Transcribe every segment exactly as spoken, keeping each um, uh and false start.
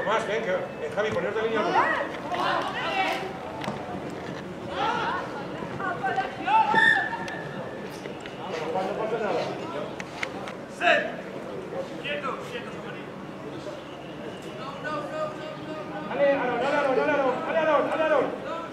Tomás, ven, que eh, Javi, ponerte línea. Quieto, quieto, Dale, Aaron, dale, Aaron, dale, Aaron, dale, Aaron, dale, Aaron.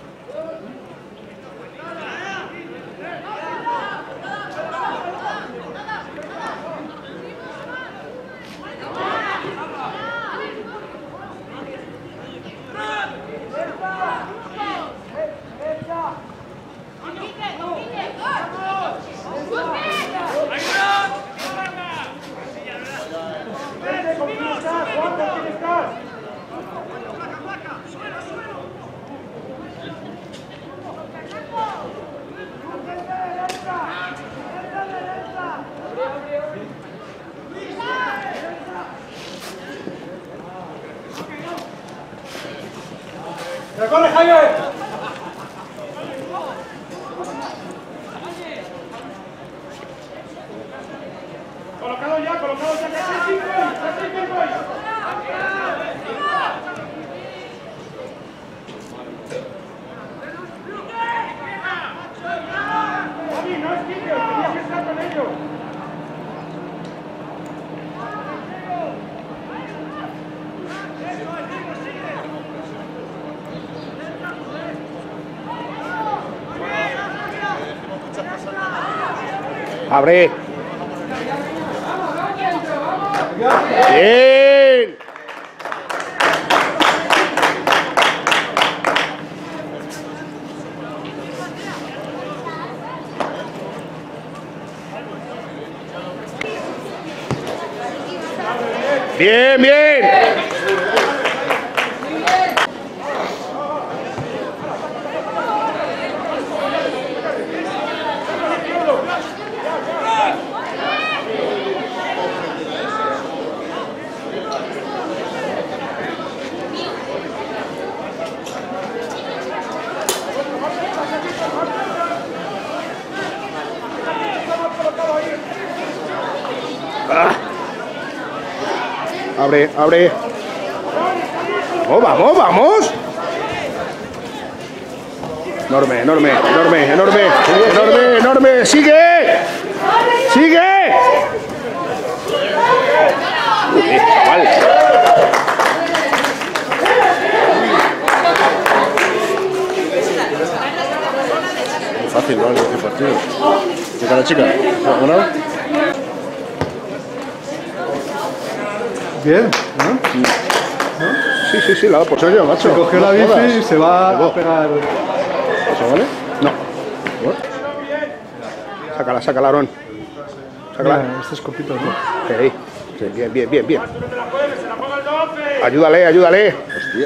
¡Corre, Javier! Colocado ya, colocado ya, casi cinco, casi cinco. Javi, no es Quique, tenías que estar con ellos. Abre. Bien. Bien, bien. Ah. Abre, abre. Oh, vamos, vamos. Enorme, enorme, enorme, enorme, enorme, enorme. Sigue. Sigue. Uy, vale. Muy fácil, ¿no? Este partido. Chica la chica. ¿Ganado? Bien, ¿no? ¿No? Sí, sí, sí, la da por serio, macho. Se cogió no la bici jodas. y se va a pegar. ¿Eso vale? No. ¿What? Sácala, sácala, Aaron. Sácala. Mira, este es copito, ¿no? Sí, sí, bien, bien, bien, bien. Ayúdale, ayúdale. Hostia.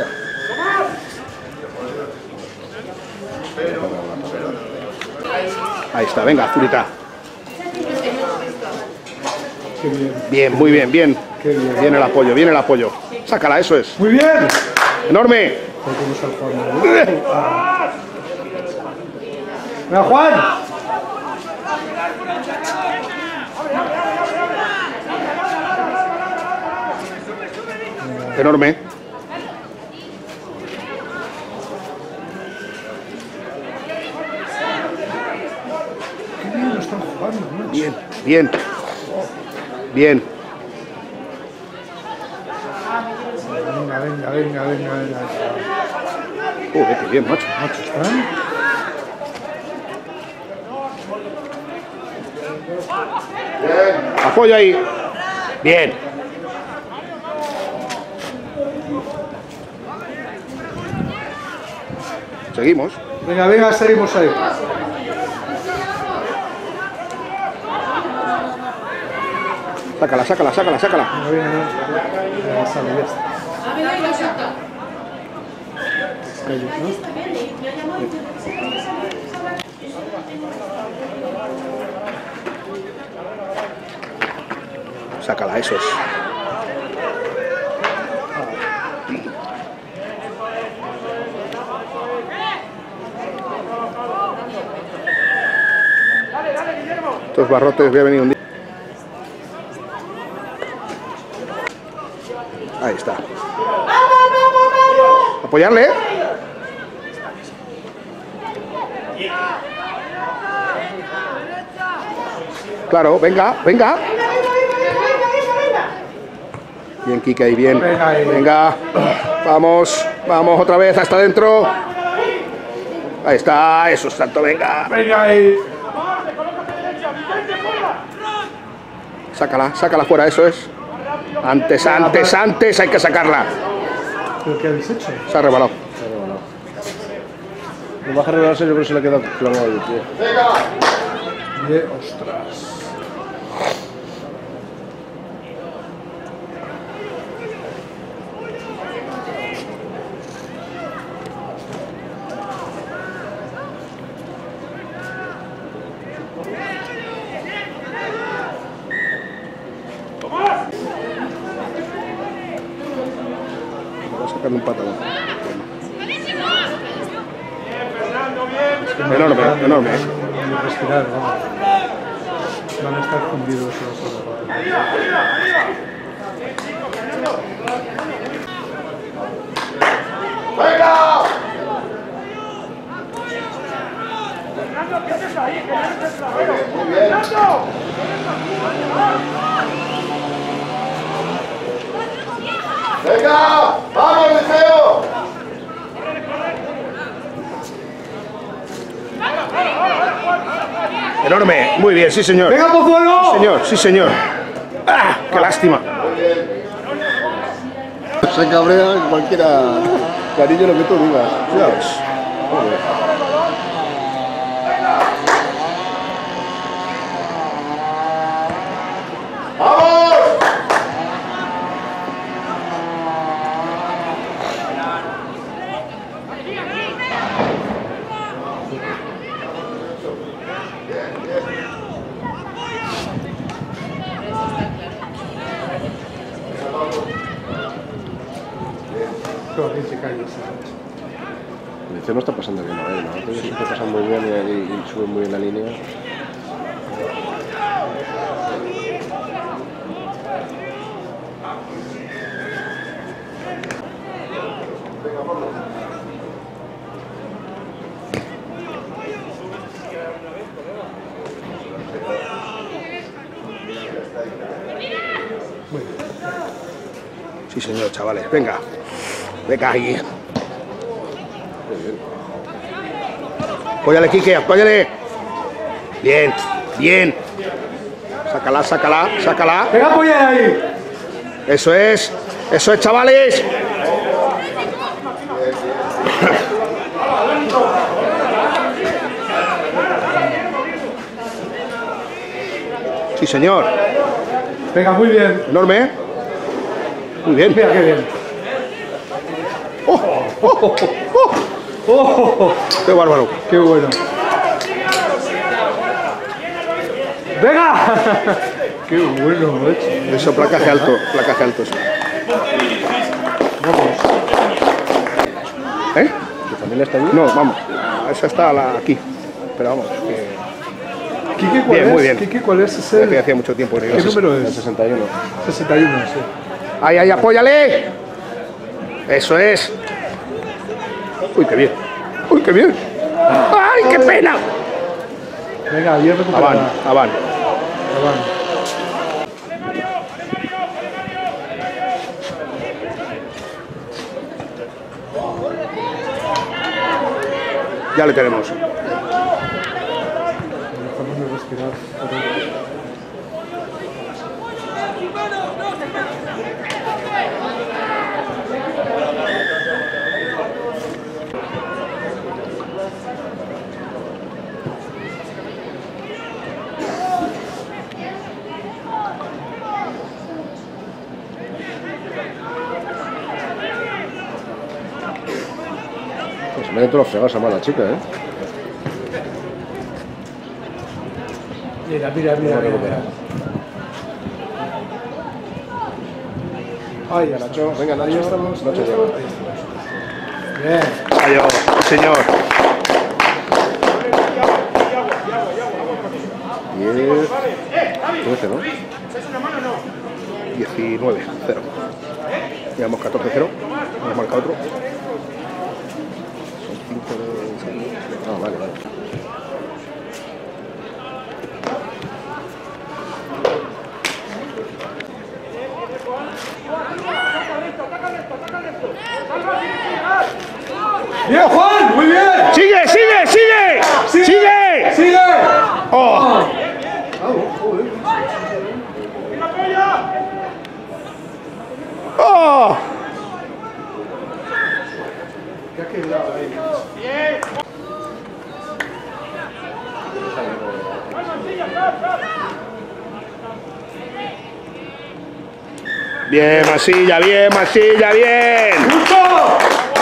Ahí está, venga, Azulita. Qué bien. Bien, muy bien, bien. Qué bien. Viene el apoyo, viene el apoyo. Sácala, eso es. Muy bien. Enorme. ¿Cómo está el Juan? ¿Eh? Ah. Venga, Juan. Enorme. Qué bien lo están jugando, ¿no? Bien, bien. Bien. Venga, venga, venga, venga, venga. Joder, qué bien, macho. Macho, están. Apoyo ahí. Bien. Seguimos. Venga, venga, seguimos ahí. Sácala, sácala, sácala, sácala. Venga, venga, venga. Venga, sale, ya está. Callo, ¿no? Sácala, eso es. Estos barrotes voy a venir un día. Ahí está. Apoyarle. Claro, venga, venga. Bien, Quique, ahí bien. Venga, vamos, vamos otra vez hasta adentro. Ahí está, eso es tanto, venga. Venga ahí. Sácala, sácala fuera, eso es. Antes, antes, antes, hay que sacarla. ¿Pero qué habéis hecho? Se ha rebalado. Se ha rebalado. No baja a rebalarse, yo creo que se le ha quedado clavado el pie. Bien, ostras. Un patadón. Enorme, enorme. Ni respirar, vamos. Van a estar fundidos los ¡Venga! Fernando, ¿qué haces ahí? Que no eres el trasero. ¡Fernando! ¡Venga! ¡Vamos, Liceo! Enorme, muy bien, sí señor. ¡Venga, Pozuelo! Sí señor, sí señor. ¡Ah! ¡Qué lástima! Se cabrea cualquiera. Cariño, lo que tú digas. Ya ves. ¡Vamos! Creo que se cae ese. El Liceo no está pasando bien a él, ¿no? Ellos sí. Está pasando muy bien y, y, y suben muy bien la línea. Sí señor, chavales, venga. Venga ahí. Apóyale, Quique, apóyale. Bien, bien. Sácala, sácala, sácala. ¡Venga, apoyar ahí! Eso es, eso es, chavales. Sí, señor. Venga, muy bien. Enorme. Muy bien. Mira qué bien. ¡Oh! ¡Oh! ¡Oh! ¡Oh! ¡Oh! ¡Qué bárbaro! ¡Qué bueno! ¡Venga! ¡Qué bueno, macho! Eso, placaje alto, placaje alto. Eso. Vamos. ¿Eh? ¿Tu familia está allí? No, vamos. Esa está la, aquí. Pero vamos, que... ¿Quique cuál Bien, es? muy bien. ¿Quique cuál es? ¿Es que el... hacía mucho tiempo que no ¿Qué iba. número El es? sesenta y uno. sesenta y uno, sí. ¡Ay, ay, apóyale! Eso es. ¡Uy, qué bien! ¡Uy, qué bien! ¡Ay, qué pena! Venga, bien recuperada. Avan, avan. Avan. Ya le tenemos. Dejamos de respirar. Pues me ha todos los fregados a mala chica, ¿eh? Mira, mira, mira. Vamos a mira. recuperar. Ay, ya Nacho, venga, Nacho. Nacho llega. Bien. Adiós, señor. diez, trece, ¿no? diecinueve, cero. Llevamos catorce cero. Hemos marcado otro. ¡Bien, Juan! ¡Muy bien! ¡Sigue, sigue, sigue! ¡Sigue! ¡Sigue! ¡Sigue! ¡Oh! ¡Oh! Bien, Masilla, bien, Masilla, bien. ¡Justo!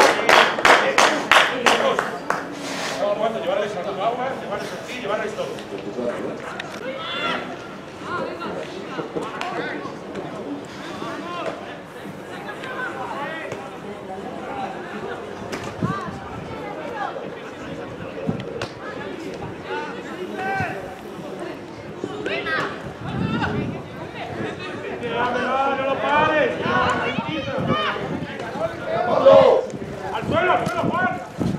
¡No lo pares! ¡Al suelo, al suelo, Juan!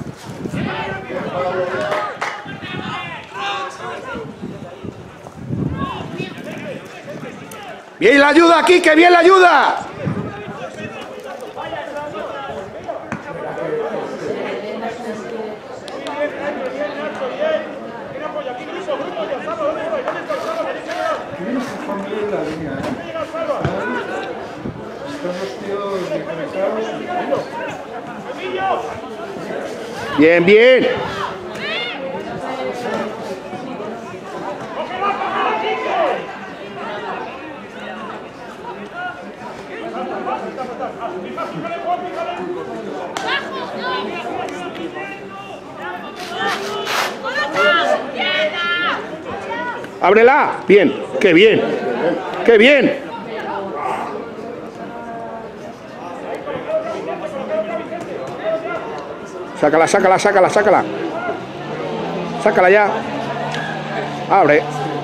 Bien la ayuda aquí, que bien la ayuda. Bien, bien. Ábrela. Bien, qué bien. Qué bien. Sácala, sácala, sácala, sácala. Sácala ya. Abre.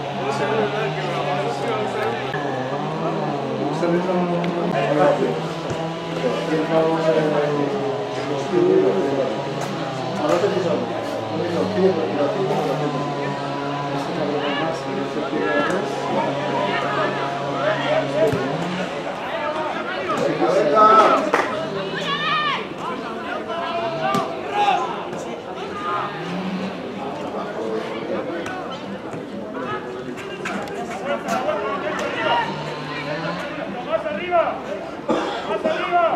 ¡Más arriba! ¡Más arriba!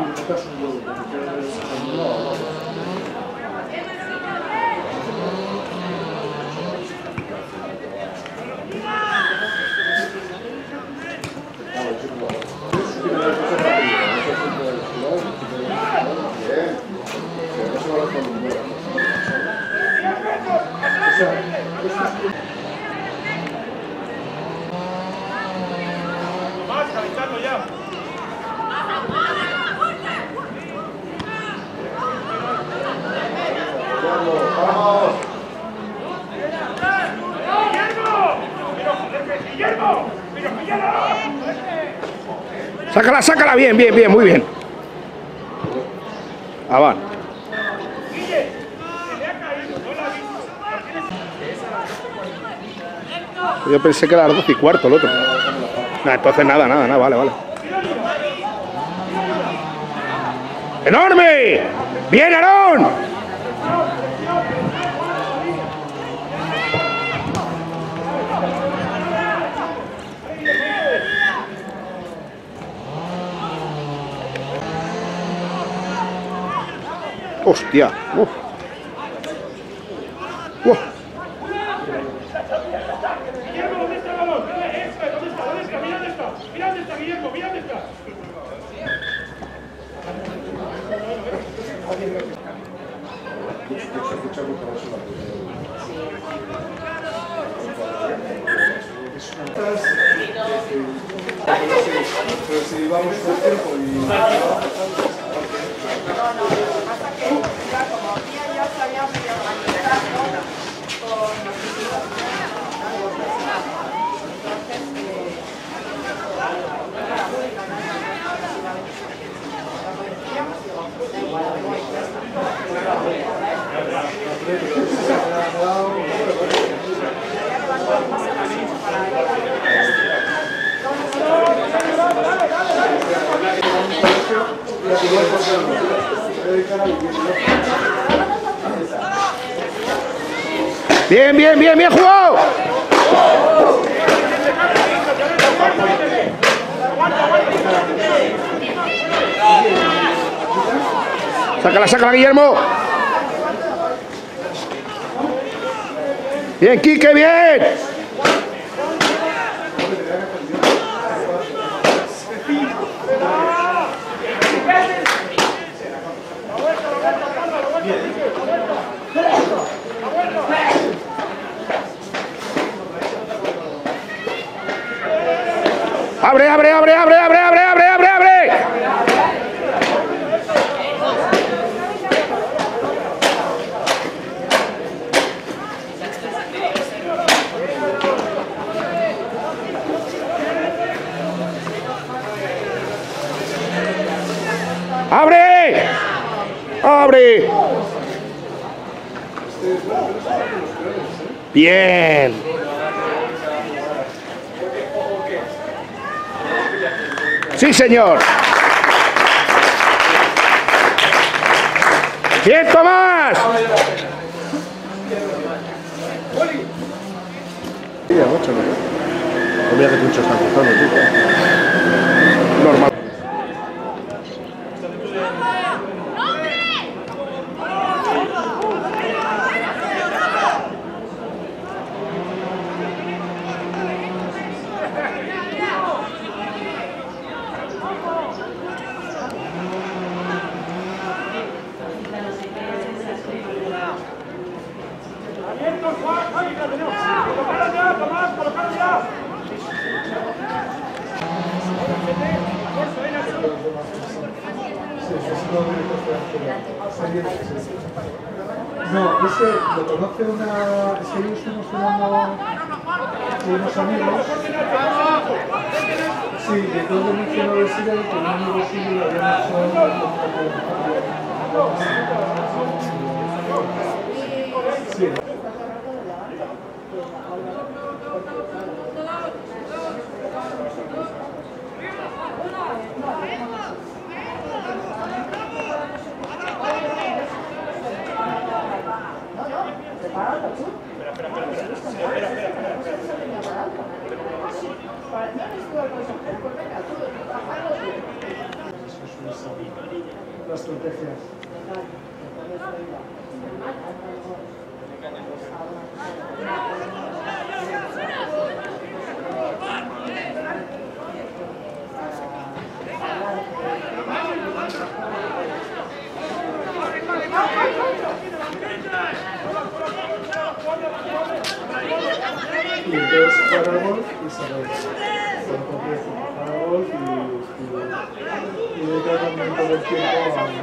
Más, calentando ya. ¡Guillermo! ¡Pero píllalo! Sácala, sácala. Bien, bien, bien, muy bien. Ah, va. Guille, se le ha caído, no la ha visto. Yo pensé que era las doce y cuarto el otro. Nah, entonces nada, nada, nada, vale, vale. ¡Enorme! ¡Bien, Aarón! ¡Hostia! ¡Uf! ¡Uf! Guillermo, ¿dónde está el balón? ¿Dónde está? ¿Dónde está? ¿Dónde está? Mira dónde está. Mira dónde está, Guillermo. Mira dónde está. Si vamos por tiempo y... ¡Dale, dale, dale! Bien, bien, bien, bien jugado. Sácala, sácala, Guillermo. Bien, Quique, bien. Abre, abre, abre, abre, abre, abre, abre, abre, abre. ¡Abre! ¡Abre! Bien. Sí, señor. Bien, Tomás. Sí, a ocho, ¿no? No mira que mucho está cruzando, tío. Normal. No, ese lo conoce una... Es que yo estuvimos jugando con unos amigos. Sí, de todo el inicio de Sida y que un amigo suyo lo habían hecho... Sí. Las estrategias. Y entonces jugar al golf y saber. Jugar al golf y, y, y dedicar también todo el tiempo a...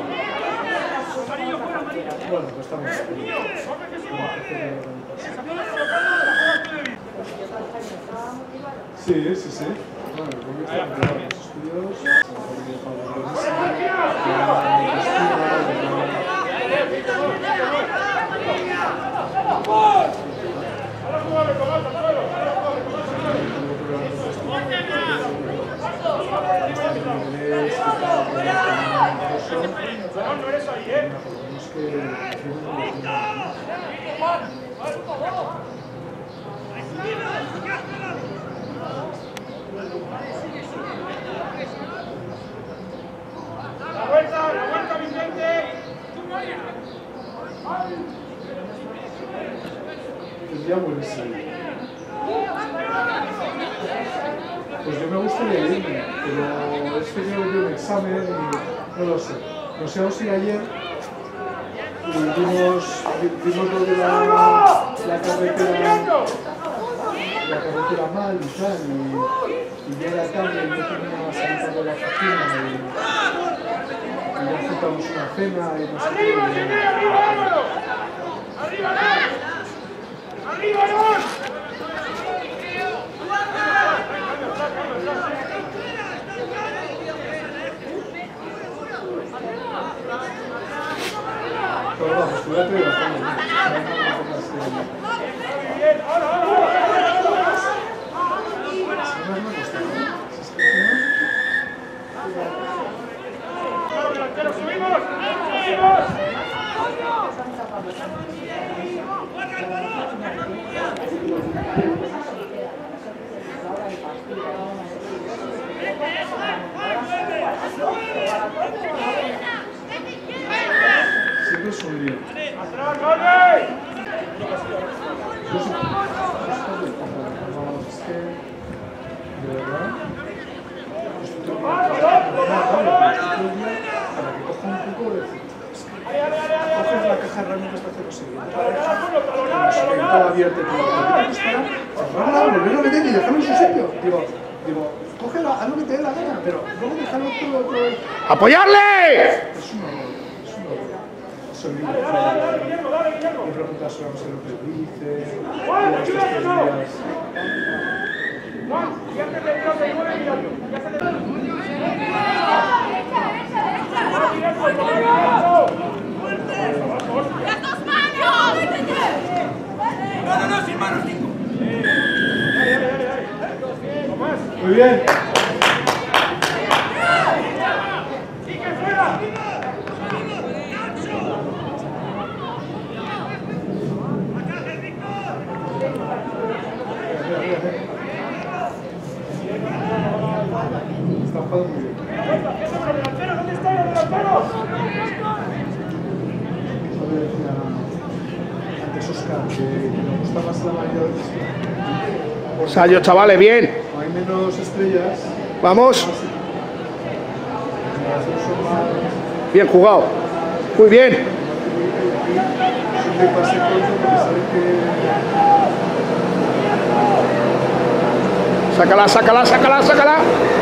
Bueno, pues estamos aquí. Sí, sí, sí. Bueno, creo que están en los estudios. No eres ahí, ¿eh? La vuelta, la vuelta, Vicente. El día buenísimo. Pues yo me gustaría irme, pero es que yo vi un examen y no lo sé. Nos íbamos a ir ayer y vimos, vimos lo de la, la carretera la carretera mal y tal, y, y ya era tarde y no tenía salida de la oficina y, y ya juntamos una cena y no sé qué. ¡Arriba, Álvaro! ¡Arriba, ¡Arriba, Pero vamos, cuídate de bastante. Bien, ahora, ahora, ahora. ¡Delantero, subimos! Siempre es un lío. ¡Atrás, Jorge! Yo sí, esto de no, es que, de verdad, estoy para que coja un poco de... Coges la caja realmente hasta hacer lo siguiente. Todo abierto, cerrarla, volverlo a meter y dejarlo en su sitio. Digo, digo, cógela, haz lo que te dé la gana, pero luego dejarlo todo otra vez. ¡Apoyarle! Es un horror, es un horror. Soy libre. Mi pregunta es no sé lo que dice, cómo estos tres días. Juan, ya te tendrás de nueve mirando. Ya se te ¡Las dos manos! No, no, no, sin manos, cinco. Muy bien. ¡Sí que fuera! Está jugando muy bien. ¿Dónde están los delanteros? Yo le decía antes Oscar que me gusta más la mayor. Ensayo, chavales, bien. Hay menos estrellas. Vamos. Las dos son más. Bien jugado. Muy bien. Siempre pase corto porque sabe que. Sácala, sácala, sácala, sácala.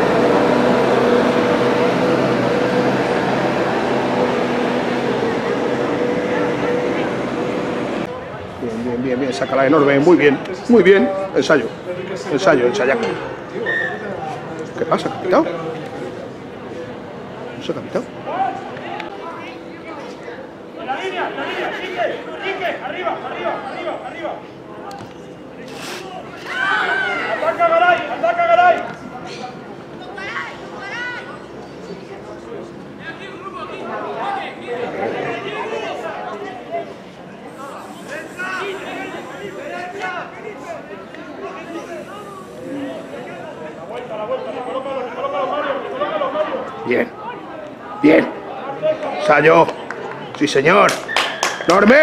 Bien, bien, bien, bien. Sácala enorme. Muy bien. Muy bien. Ensayo. Ensayo, ensayaco. ¿Qué pasa, capitán? ¿No se ha capitán? En la línea, en la línea, Quique, Quique, arriba, arriba, arriba, arriba. Ataca Garay, ataca Garay. La vuelta, la vuelta, recolócalo, recolócalo, Mario, recolócalo, Mario. Bien. Bien. Ensayo. Sí, señor. ¡Enorme!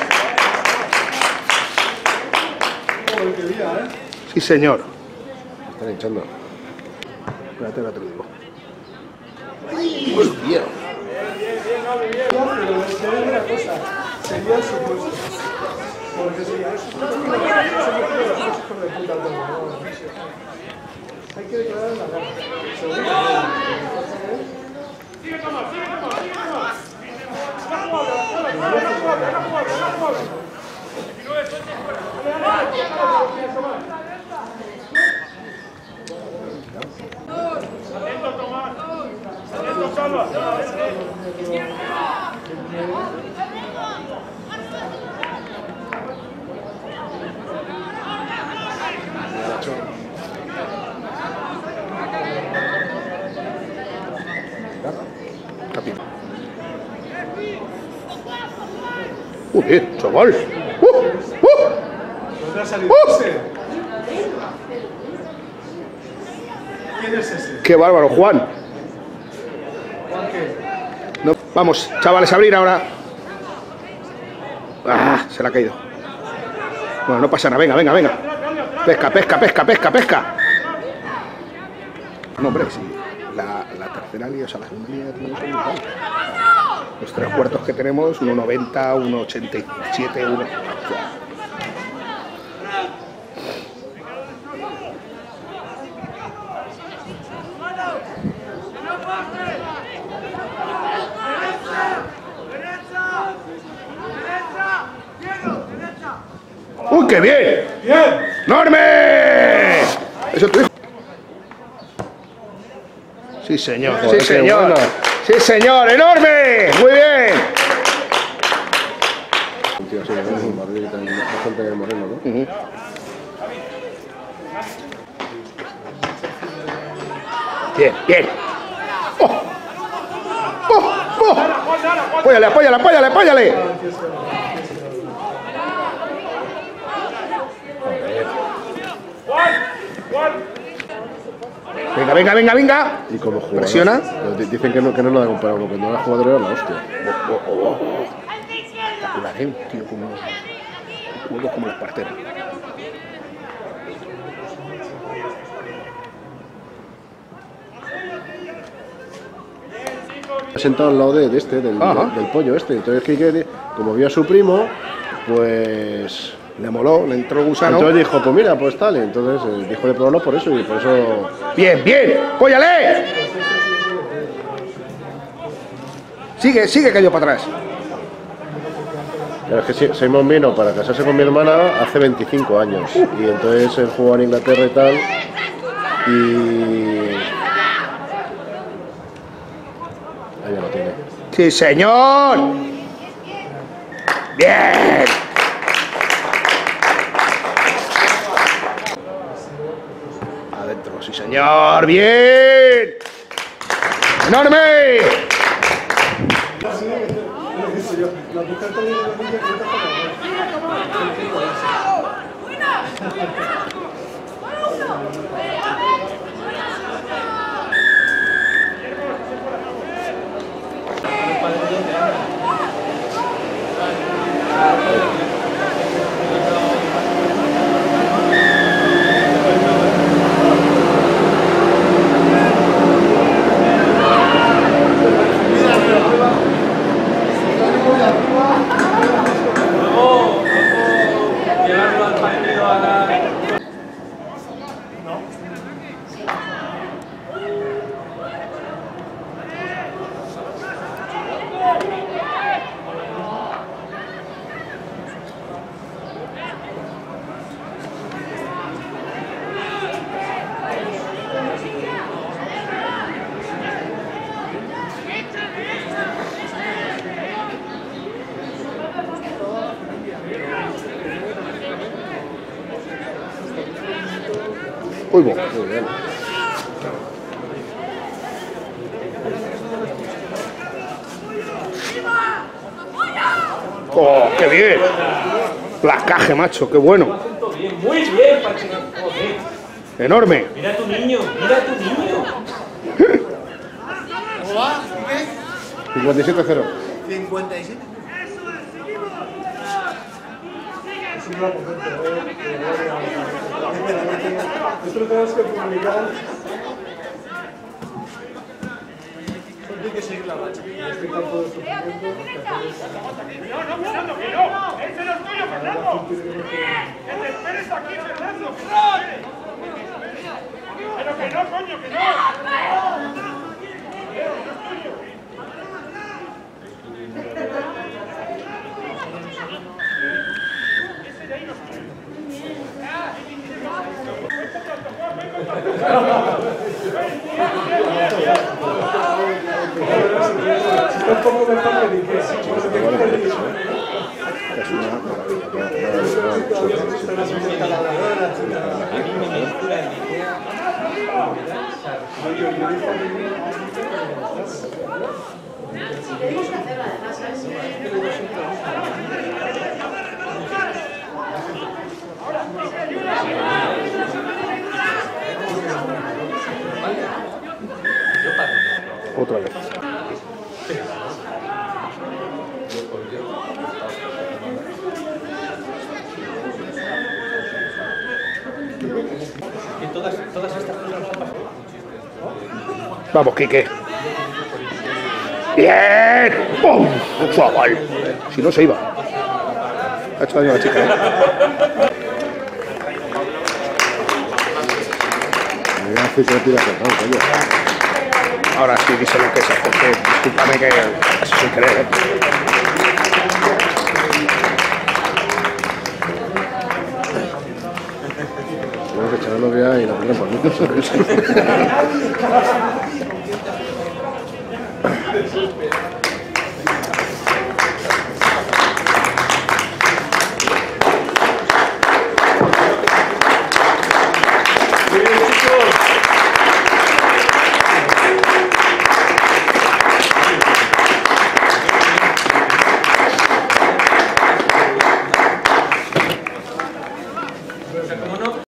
Joder, qué día, ¿eh? Sí, señor. Están hinchando. Espérate, ahora te lo digo. ¡Hostia! Pero te digo una cosa, sería el supuesto. Porque si hay supuesto que no hay hijos de puta todo, no, hay que declarar la gana. Seguro que Sigue Tomás, sigue Tomás, sigue Tomás. La jugada, la jugada, la jugada, la jugada, la jugada. diecinueve, suelta fuera. Dale, dale, dale, Tomás. Atento, Tomás. Atento, Salva. Capitán. Uy, bien, chaval. Uh, uh. ¿dónde ha salido ¡Uh! ese? ¿Quién es ese? Qué bárbaro, Juan. ¿Juan qué? No, vamos, chavales, a abrir ahora. Ah, se le ha caído. Bueno, no pasa nada, venga, venga, venga. Pesca, pesca, pesca, pesca, pesca. No, hombre, sí. La, la tercera línea, o sea, la segunda línea que tenemos es brutal. Los tres cuartos que tenemos, uno noventa, uno ochenta y siete, uno... ¡Uy, qué bien! ¡Bien! ¡Enorme! Eso tu hijo. Sí, señor, Joder, sí, qué señor. bueno. Sí, señor, enorme. Muy bien. Un tío así, ¿no? Un Madrid tan bastante moreno, ¿no? Uh-huh. Bien, bien. ¡Oh! ¡Oh! ¡Oh! Apóyale, apóyale, apóyale, apóyale. Venga, venga, venga, venga. Y como jugador. Presiona. Pero dicen que no, que no lo da comparado. Cuando era jugador era la hostia. Oh, oh, oh, oh. Espectacular, ¿eh? Un tío como, juegos como las parteras. Ha sentado al lado de, de este, del, del pollo este. Entonces, Quique, como vio a su primo, pues... Le moló, le entró gusano. Entonces dijo, pues mira, pues tal. Entonces eh, dijo de probarlo por eso y por eso... Bien, bien, ¡póllale! Sigue, sigue, cayó para atrás. Claro, es que Simon vino para casarse con mi hermana hace veinticinco años. Y entonces él jugó en Inglaterra y tal. Y... ahí ya lo tiene. ¡Sí, señor! ¡Bien! Adentro, sí, señor. ¡Bien! ¡Enorme! La mujer también lo dice que no Uy, bo. Muy bien. ¡Oh, qué bien! Placaje, macho, qué bueno. Muy bien, Pacheco. Enorme. Mira a tu niño, mira a tu niño. cincuenta y siete cero. cincuenta y siete. Esto lo tenemos que publicar. Tiene que seguir la marcha. Este campo de sufrimiento. No, no, Fernando, que no. Ese no es tuyo, Fernando. Que te esperes aquí, Fernando. Pero que no, coño, que no. Está un poco mejor que Nique. Es una Tenemos que hacerlo además, ¿sabes? otra vez. Que todas, todas estas cosas nos han pasado. Vamos, Quique. ¡Bien! ¡Pum! ¡Chaval! Si no se iba. Ha hecho daño a la chica, ¿eh? Me hace que tira cortado, coño. Ahora sí, dice lo que es, porque discúlpame que así sin querer, ¿eh? Tengo que echar la novia y la ponen por mí.